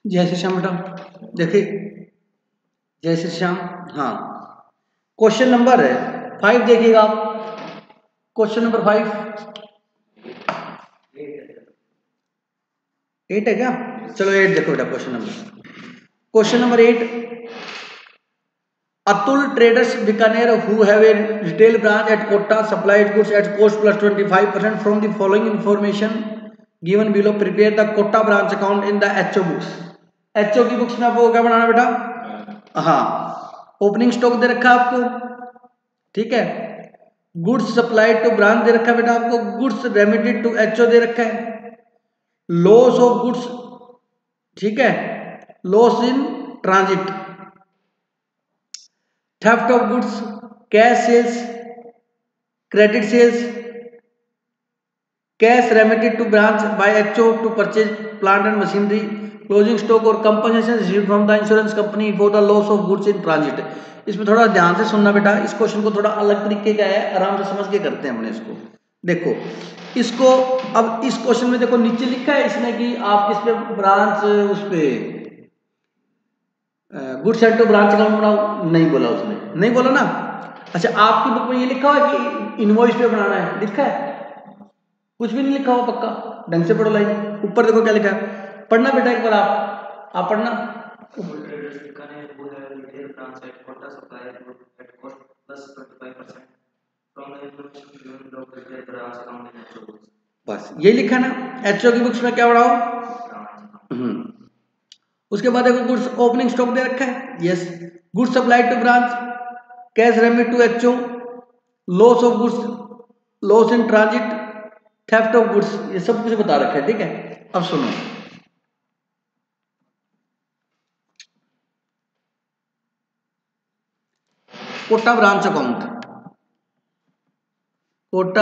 जय श्री श्याम बेटा, देखिए जय श्री श्याम। हाँ, क्वेश्चन नंबर 5 देखिएगा आप। क्वेश्चन नंबर 5 8 है क्या? चलो 8 देखो बेटा। Question number 8, Atul traders Bikaner who have a retail branch at Kota supplied goods at cost plus 25% from the following information given below. Prepare the Kota branch account in the HO books. HO की books में आपको क्या बनाना बेटा? हाँ, ओपनिंग स्टॉक दे रखा है आपको, ठीक है। गुड्स सप्लाइड टू ब्रांच दे रखा है बेटा आपको। गुड्स रेमिटेड टू एचओ दे रखा है। लॉस ऑफ गुड्स, ठीक है, loss in transit, theft of goods, cash sales, credit sales, cash remitted to branch by HO to purchase plant and machinery, closing stock और compensation received from the insurance company for the loss of goods in transit. इसमें थोड़ा ध्यान से सुनना बेटा, इस question को थोड़ा अलग तरीके का है, आराम से समझ के करते हैं अपने इसको। देखो इसको, अब इस क्वेश्चन में देखो नीचे लिखा है इसने कि आप किस पे ब्रांच, उस पे goods and to branch account बनाओ, नहीं बोला उसने, नहीं बोला ना। अच्छा, आपकी बुक में ये लिखा हुआ है कि इनवॉइस पे बनाना है, लिखा है? कुछ भी नहीं लिखा हुआ, पक्का ढंग से पढ़ो लाइन। ऊपर देखो क्या लिखा है, पढ़ना बेटा एक बार, आप पढ़ना। बस ये लिखा ना, एचओ की बुक्स में क्या बढ़ाओ। उसके बाद देखो गुड्स ओपनिंग स्टॉक दे रखा है, yes. Goods supplied to branch, cash remit to HO, loss of goods, loss in transit, theft of goods, ये सब कुछ बता रखा है, ठीक है। अब सुनो, Kota branch account, Kota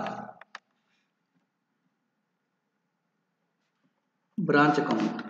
branch account,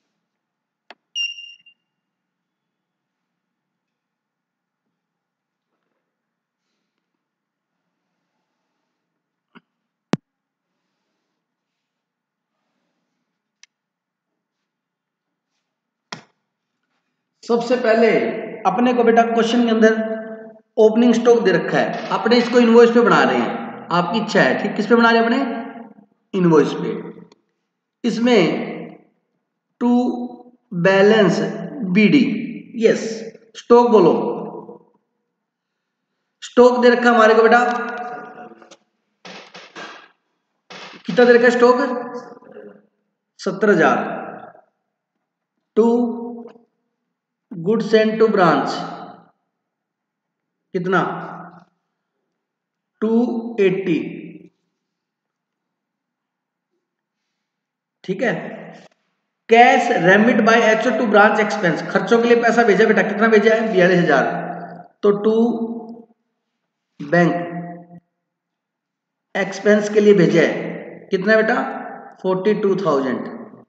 सबसे पहले अपने को बेटा क्वेश्चन के अंदर ओपनिंग स्टॉक दे रखा है, अपने इसको इनवॉइस पे बना रहे हैं, आपकी इच्छा है, ठीक। किस पे बना रहे हैं अपने? इनवॉइस पे। इसमें to balance BD, yes. Stock बोलो, स्टॉक दे रखा हमारे को बेटा, कितना दे रखा है stock? 70,000। To goods and to branch कितना? 280, ठीक है। Cash remit by HO to branch expense, खर्चों के लिए पैसा भेजा बेटा, कितना भेजा है? 42,000। तो टू बैंक एक्सपेंस के लिए भेजा है, कितना बेटा? 42,000।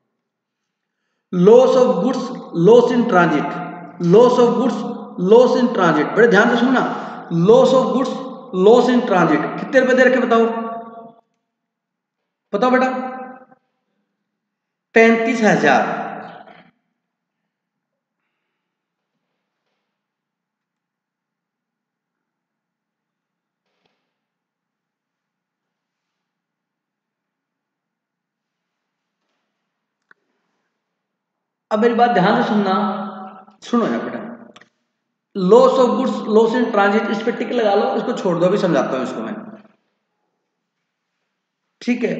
Loss of goods, loss in transit, loss of goods, loss in transit, बड़े ध्यान से सुनना। Loss of goods, loss in transit कितने रुपए दे रखे बताओ, बताओ बेटा? 35,000। अब मेरी बात ध्यान से सुनना, सुनो यार बेटा। Loss of goods, loss in transit, इस पे टिक लगा लो, इसको छोड़ दो, अभी समझाता हूं इसको मैं, ठीक है।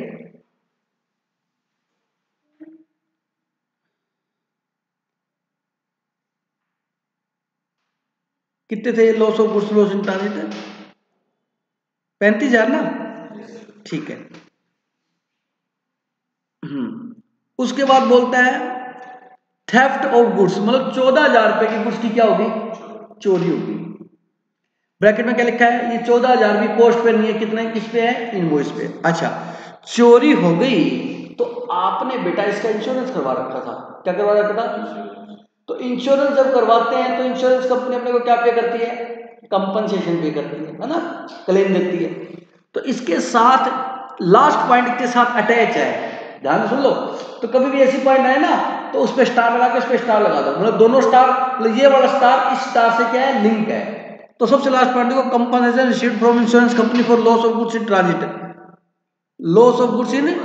कितने थे loss of goods, loss in transit? 35,000 ना, ठीक है। उसके बाद बोलता है थेफ्ट ऑफ गुड्स, मतलब 14,000 रुपए की गुड्स की क्या होगी? चोरी होगी। ब्रैकेट में क्या लिखा है? ये 14,000 भी पोस्ट पे नहीं है, कितना है? किस पे है? इनवॉइस पे। अच्छा, चोरी हो गई तो आपने बेटा इसका इंश्योरेंस करवा रखा था, क्या करवा रखा था? तो इंश्योरेंस जब करवाते हैं तो इंश्योरेंस कंपनी अपने को क्या पे करती है? कंपनसेशन पे करती है ना, क्लेम देती है। तो इसके साथ लास्ट पॉइंट के साथ अटैच है, ध्यान सुन लो। तो कभी भी ऐसी पॉइंट आए ना तो उस पर स्टार लगा के उस पर स्टार लगा दो, मतलब दोनों स्टार, मतलब ये वाला स्टार इस स्टार से क्या है, लिंक है। तो सबसे लास्ट पॉइंट देखो, compensation received from insurance company for loss of goods in transit. Loss of goods in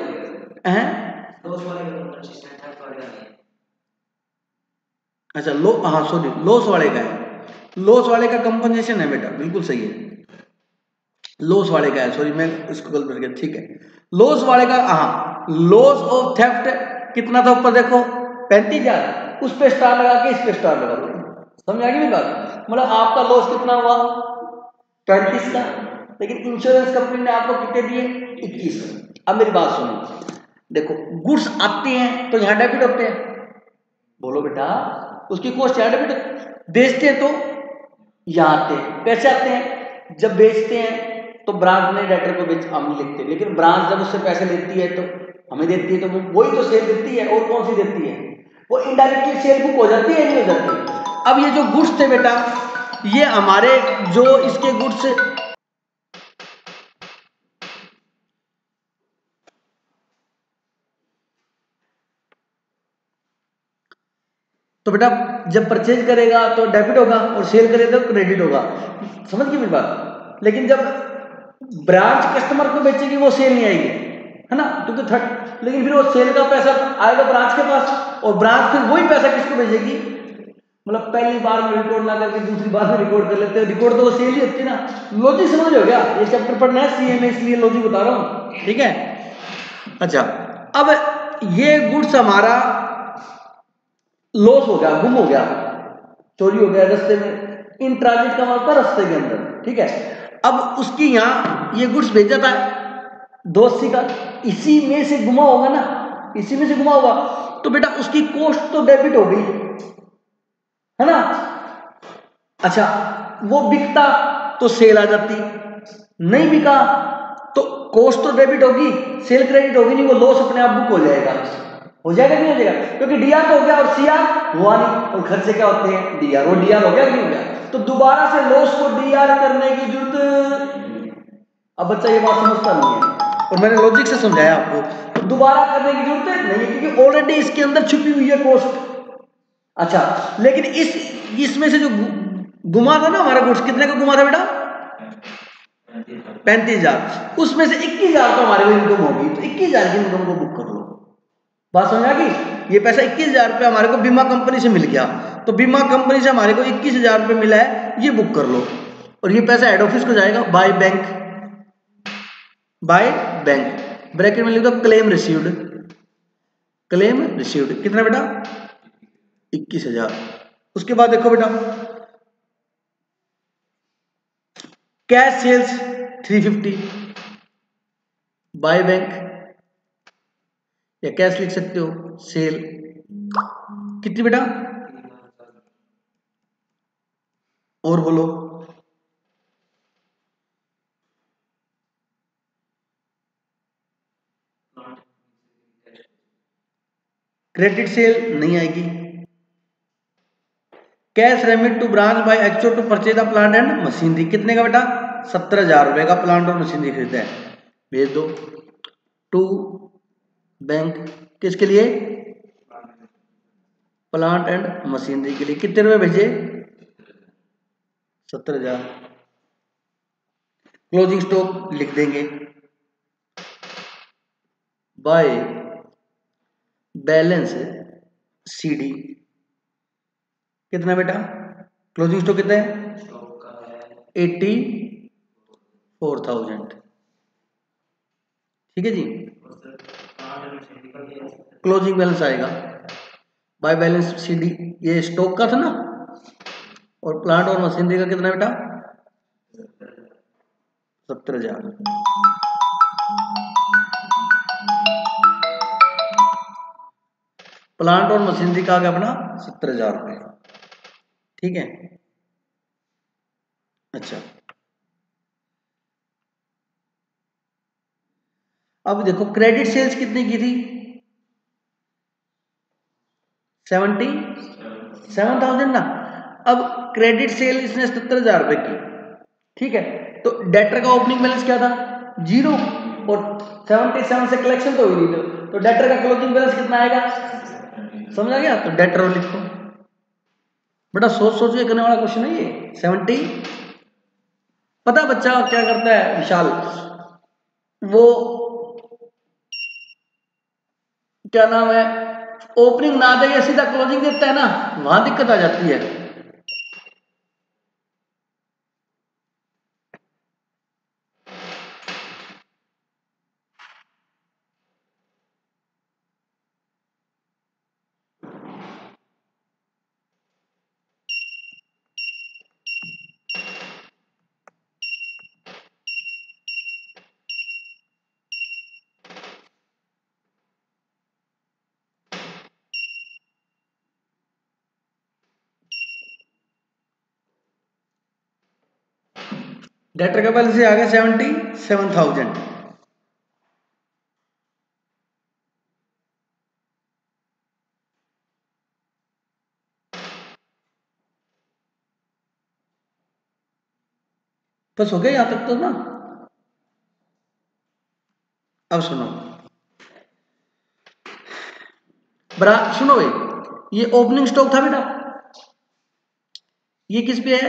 अच्छा लो, हाँ सॉरी, लॉस वाले का है, लॉस वाले का कंपनसेशन है बेटा, बिल्कुल सही है, लॉस वाले का है, सॉरी मैं इसको गलत कर गया, ठीक है। लॉस वाले का, हाँ, लॉस ऑफ थेफ्ट कितना था ऊपर देखो 35,000, उस पे स्टार लगा के इस पे स्टार लगा दो, समझ आ गई मेरी बात, मतलब आपका लॉस कितना हुआ 35 का, लेकिन इंश्योरेंस कंपनी ने आपको कितने दिए 21। अब मेरी बात सुनो, देखो गुड्स आते हैं तो यहाँ डेबिट होते हैं, बोलो बेटा, उसकी कॉस्ट यहाँ डेबिट, बेचते हैं तो यहाँ आते हैं, कैसे आते हैं, जब बेचते हैं तो ब्रांच ने डेटर को बेच, हम लिखते हैं, लेकिन ब्रांच जब उससे पैसे लेती है तो हमें देती है, तो वही तो सेल देती है, और कौन सी देती है, वो इनडायरेक्टली सेल बुक हो जाती है, नहीं हो जाती। अब ये जो गुड्स थे बेटा, ये हमारे जो इसके गुड्स, तो बेटा जब परचेज करेगा तो डेबिट होगा और सेल करेगा तो क्रेडिट होगा, समझ गई मेरी बात। लेकिन जब ब्रांच कस्टमर को बेचेगी वो सेल नहीं आएगी, है ना, क्योंकि थर्ड, लेकिन फिर वो सेल का पैसा आएगा ब्रांच के पास, और ब्रांच फिर वही पैसा किसको भेजेगी, मतलब पहली बार में रिकॉर्ड ना करके दूसरी बार में रिकॉर्ड कर लेते हैं, रिकॉर्ड तो वो सेल ही होती है ना। लॉजिक समझ हो गया, ये चैप्टर पढ़ना है सीए में, इसलिए लॉजिक बता रहा हूँ, ठीक है। अच्छा, अब ये गुड्स हमारा लॉस हो गया, गुम हो गया, चोरी हो गया रास्ते में, इन ट्रांजिट का मतलब रास्ते के अंदर, ठीक है। अब उसकी यहाँ ये गुड्स भेजा था 280 का, इसी में से गुमा होगा ना, इसी में से गुमा होगा, तो बेटा उसकी कॉस्ट तो डेबिट हो गई, है ना। अच्छा, वो बिकता तो सेल आ जाती, नहीं बिका तो कॉस्ट तो डेबिट होगी, सेल क्रेडिट होगी नहीं, वो लॉस अपने आप बुक हो जाएगा, हो जाएगा नहीं हो जाएगा, क्योंकि डीआर तो हो गया और सीआर हुआ नहीं, और खर्चे क्या होते हैं डीआर, वो डीआर हो गया नहीं हो गया, तो दोबारा से लॉस को डीआर करने की जरूरत, अब बच्चा ये बात समझता नहीं है, और मैंने लॉजिक से समझाया आपको, तो दोबारा करने की जरूरत नहीं है, क्योंकि ऑलरेडी इसके अंदर छुपी हुई है कॉस्ट। अच्छा, लेकिन इसमें से जो गुमा था ना हमारा गुड्स, कितने का गुमा था बेटा 35,000, उसमें से 21,000 तो हमारे को इनकम होगी, तो 21,000 की इनकम को बुक कर लो, बात समझ आ गई। ये पैसा 21,000 रुपये हमारे को बीमा कंपनी से मिल गया, तो बीमा कंपनी से हमारे को 21,000 रुपये मिला है, ये बुक कर लो, और ये पैसा हेड ऑफिस को जाएगा by bank, by bank, bracket में लिख दो क्लेम रिसीव्ड, क्लेम रिसीव्ड कितना बेटा 21,000। उसके बाद देखो बेटा कैश सेल्स 350 बाय बैंक, या कैश लिख सकते हो, सेल कितनी बेटा, और बोलो, क्रेडिट सेल नहीं आएगी, cash remit to branch by actual to purchase the plant and machinery, कितने का बेटा 17,000 रुपए का प्लांट और मशीनरी खरीदा है, भेज दो टू बैंक, किसके लिए, प्लांट एंड मशीनरी के लिए, कितने रुपए भेजे 17,000। क्लोजिंग स्टॉक लिख देंगे बाय बैलेंस सीडी, कितना बेटा क्लोजिंग स्टॉक कितना है 84,000, ठीक है जी। क्लोजिंग बैलेंस आएगा बाय बैलेंस सीडी, ये स्टॉक का था ना, और प्लांट और मशीनरी का कितना बेटा 17,000। प्लांट और मशीनरी का आ गया अपना 17,000 रुपये, ठीक है। अच्छा, अब देखो क्रेडिट सेल्स कितनी की थी 77,000 ना। अब क्रेडिट सेल इसने 77,000 रुपए की, ठीक है, तो डेटर का ओपनिंग बैलेंस क्या था 0, और 77 से कलेक्शन तो हुई नहीं, तो डेटर का क्लोजिंग बैलेंस कितना आएगा समझ आ गया? तो डेट रो लिखो बेटा, सोच सोच के करने वाला क्वेश्चन है ये। 70 पता बच्चा क्या करता है विशाल, वो क्या नाम है, ओपनिंग ना दे सीधा क्लोजिंग देता है ना, वहां दिक्कत आ जाती है। डेटर का बैलेंस आ गया 77,000। बस हो गया यहां तक तो ना। अब सुनो सुनो भाई, ये ओपनिंग स्टॉक था बेटा, ये किस पे है,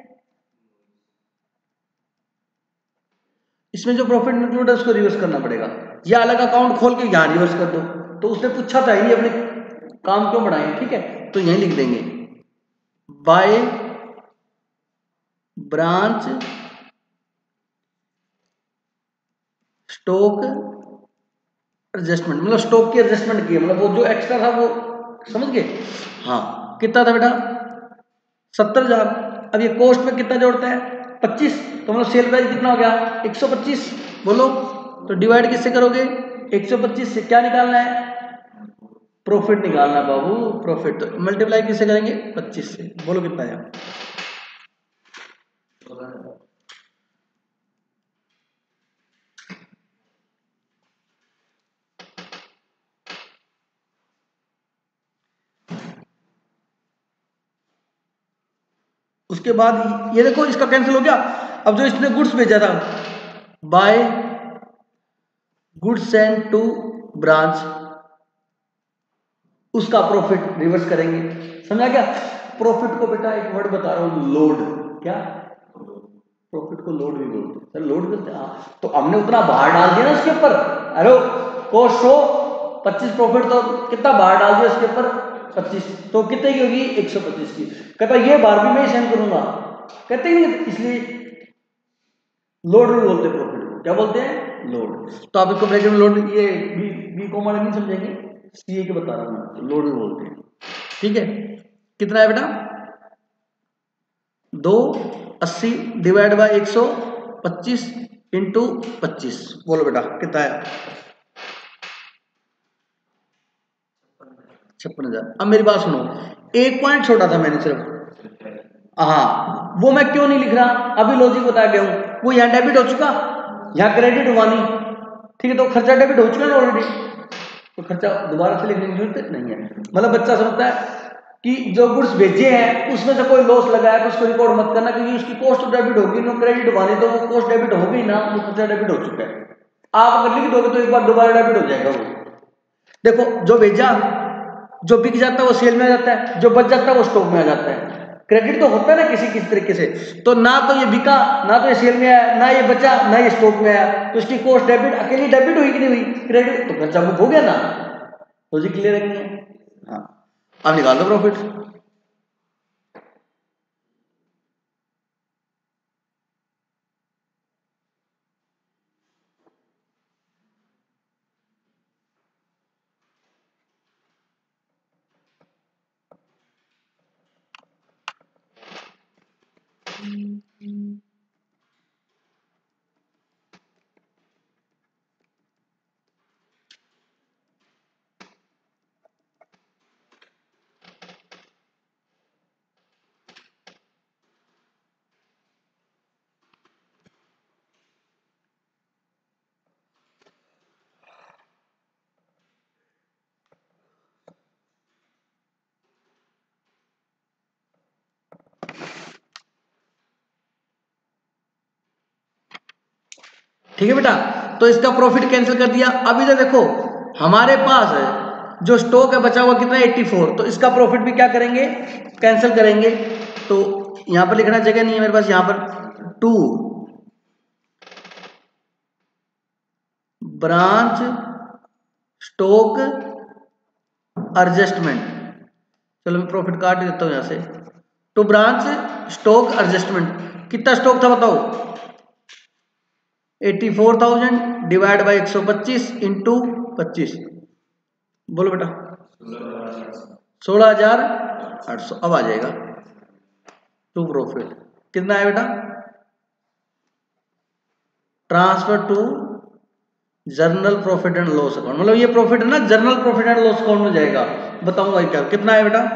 इसमें जो प्रॉफिट इंक्लूड है उसको रिवर्स करना पड़ेगा, या अलग अकाउंट खोल के यहां रिवर्स कर दो। तो उसने पूछा था ये अपने काम क्यों बढ़ाए, ठीक है, तो यहीं लिख देंगे बाय ब्रांच स्टॉक एडजस्टमेंट, मतलब स्टॉक की एडजस्टमेंट की, मतलब वो जो एक्स्ट्रा था वो, समझ गए? हाँ, कितना था बेटा 70,000। अब ये कॉस्ट में कितना जोड़ता है 25, तो मतलब सेल प्राइस कितना हो गया 125, बोलो तो डिवाइड किससे करोगे 125 से, क्या निकालना है प्रॉफिट निकालना बाबू, प्रॉफिट तो मल्टीप्लाई किससे करेंगे 25 से, बोलो कितना है। उसके बाद ये देखो इसका कैंसिल हो गया। अब जो इसने गुड्स भेजा था by goods send to branch, उसका प्रॉफिट रिवर्स करेंगे, समझा क्या? प्रॉफिट को बेटा एक वर्ड बता रहा हूं लोड, क्या प्रॉफिट को लोड भी बोलते हैं, सर लोड करते हैं हाँ। तो हमने उतना भार डाल दिया ना उसके ऊपर, अरे कॉस्ट शो 25 प्रॉफिट, तो कितना भार डाल दिया उसके ऊपर 25, तो कितने की होगी 125 की। कहता ये बार भी मैं ही सेंड करूंगा, कहते हैं इसलिए लोड भी बोलते हैं प्रॉफिट को, क्या बोलते हैं लोड। तो आप इसको ब्रैकेट में लोड, ये बी कॉम वाले नहीं समझेंगे, सीए के बता रहा हूं, लोड भी बोलते हैं, ठीक है। कितना है बेटा 280 डिवाइड बाय 125 इंटू 25, बोलो बेटा कितना है 56,000। अब मेरी बात सुनो, एक पॉइंट छोड़ा था मैंने सिर्फ, हाँ वो मैं क्यों नहीं लिख रहा, अभी लॉजिक बता गया हूं, वो यहाँ डेबिट हो चुका, यहाँ क्रेडिट हुआ नहीं, ठीक है, तो खर्चा डेबिट हो चुका ना ऑलरेडी, तो खर्चा दोबारा से लिखने की जरूरत नहीं है। मतलब बच्चा समझता है कि जो गुड्स भेजे हैं उसमें से कोई लॉस लगा है तो उसको रिकॉर्ड मत करना, क्योंकि उसकी कॉस्ट तो डेबिट होगी ना, क्रेडिट हुआ नहीं तो वो कॉस्ट डेबिट हो गई ना, वो खर्चा डेबिट हो चुका है। आप अगर लिख दोगे तो एक बार दोबारा डेबिट हो जाएगा वो। देखो जो भेजा, जो बिक जाता है वो सेल में आ जाता है, जो बच जाता है वो स्टॉक में आ जाता है। क्रेडिट तो होता है ना किसी किसी तरीके से, तो ना तो ये बिका, ना तो ये सेल में आया, ना ये बचा, ना ये स्टॉक में आया, तो इसकी कॉस्ट डेबिट अकेली डेबिट हुई कि नहीं हुई, क्रेडिट तो खर्चा बुक हो गया ना, तो जी क्लियर है हाँ। अब निकाल दो प्रॉफिट। ठीक है बेटा, तो इसका प्रॉफिट कैंसिल कर दिया। अब इधर देखो हमारे पास है जो स्टॉक है बचा हुआ कितना 84, तो इसका प्रॉफिट भी क्या करेंगे, कैंसिल करेंगे। तो यहां पर लिखना जगह नहीं है मेरे पास, यहां पर 2 ब्रांच स्टॉक एडजस्टमेंट, चलो मैं प्रॉफिट काट देता हूं यहां से। तो ब्रांच स्टॉक एडजस्टमेंट कितना स्टॉक था बताओ, 84,000 डिवाइड बाई 125 इंटू 25, बोलो बेटा 16,800। अब आ जाएगा टू प्रॉफिट कितना है बेटा, transfer to journal profit and loss account, मतलब ये प्रॉफिट है ना journal profit and loss account में जाएगा। बताऊंगा क्या कितना है बेटा,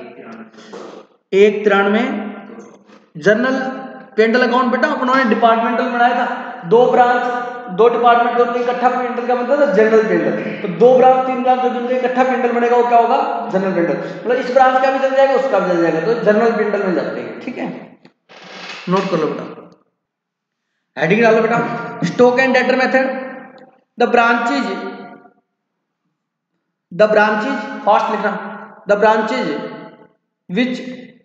193। जर्नल पेंडल अकाउंट बेटा अपनों ने डिपार्टमेंटल बनाया था, दो ब्रांच दो डिपार्टमेंट दोनों इकट्ठा पेंडल का मतलब था जनरल पेंडल। तो दो ब्रांच तीन ब्रांच जो मिलकर इकट्ठा पेंडल बनेगा वो क्या होगा, जनरल पेंडल। मतलब इस ब्रांच का भी चल जाएगा उसका भी चल जाएगा, तो जनरल पेंडल में जाते हैं। ठीक है, नोट कर लो बेटा, हेडिंग डालो बेटा, stock and debtor method. The branches first लिखना, the branches which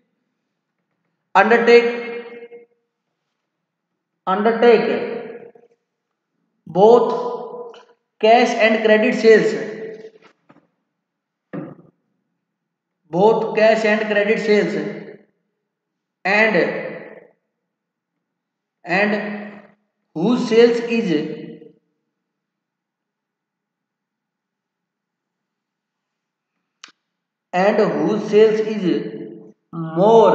undertake both cash and credit sales, and whose sales is more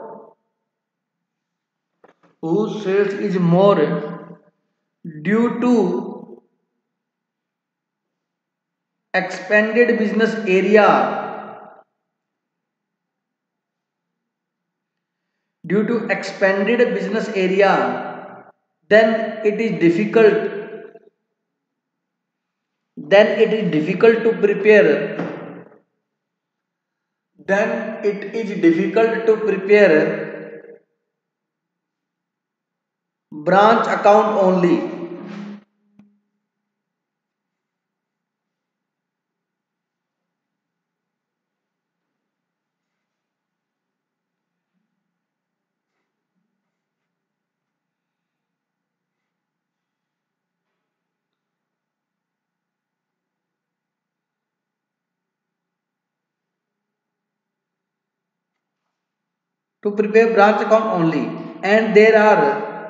due to expanded business area, then it is difficult to prepare branch account only. To prepare branch account only, and there are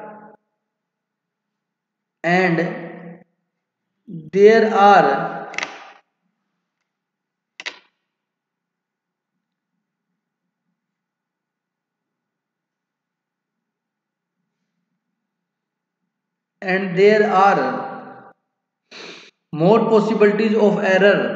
more possibilities of error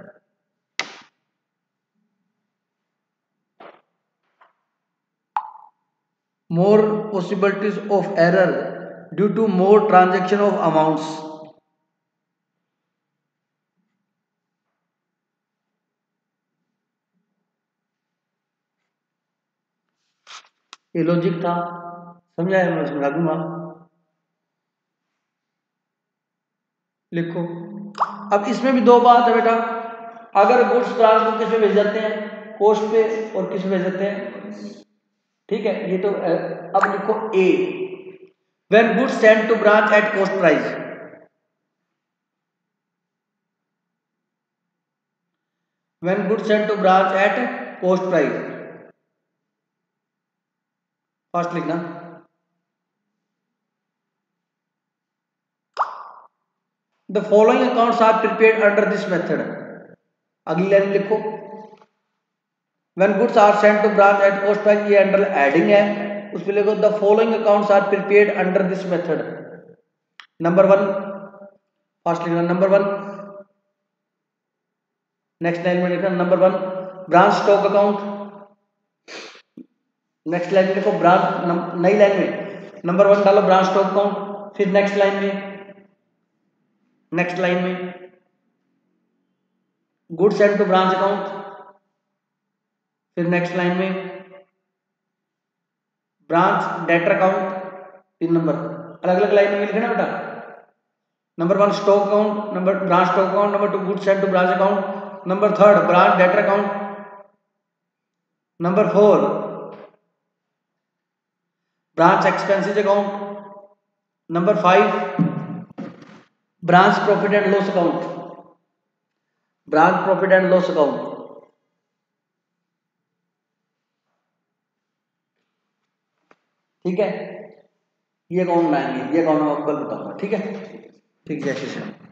due to more transaction of amounts. ये logic था, समझाया, मैं समझा दूंगा। लिखो, अब इसमें भी दो बात है बेटा, अगर गुड्स ब्रांच को किस पे भेज जाते हैं, कॉस्ट पे, और किस पे भेज जाते हैं, ठीक है। ये तो अब लिखो A, when goods send to branch at cost price, when goods send to branch at cost price, first लिखना, the following accounts are prepared under this method. अगली लाइन लिखो, when goods are send to branch at cost price, ये under heading है, उस पे लिखो the following accounts are prepared under this method. Number 1 first लिखना, number 1, next line में लिखना number 1 branch stock account, next line में लिखो ब्रांच, नई लाइन में नंबर 1 डालो ब्रांच स्टॉक अकाउंट, फिर नेक्स्ट लाइन में goods send to branch account, फिर नेक्स्ट लाइन में ब्रांच डेटर अकाउंट, 3 नंबर अलग अलग लाइन में लिखना बेटा। Number 1 stock account, number branch stock account, number 2 goods send to branch account, number 3 branch debtor account, number 4 branch expenses account, number 5 branch profit and loss account, branch profit and loss account. ठीक है, ये account लाएंगे, ये account मैं आपको कल बताऊंगा। ठीक है, ठीक है, जय श्री राम।